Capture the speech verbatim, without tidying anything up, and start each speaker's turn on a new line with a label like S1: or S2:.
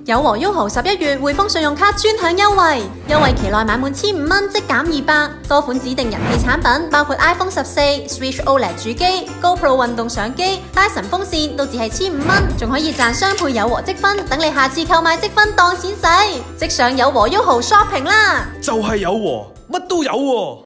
S1: 友和 U H O 十一月匯豐信用卡專享優惠，優惠期內買滿千五蚊即減二百，多款指定人氣產品包括 iPhone 十四、Switch O L E D 主機、GoPro 運動相機、Dyson 風扇都只係千五蚊，仲可以賺雙倍友和積分，等你下次購買積分當錢使，即上友和 U H O shopping 啦！
S2: 就係友和，乜都有喎。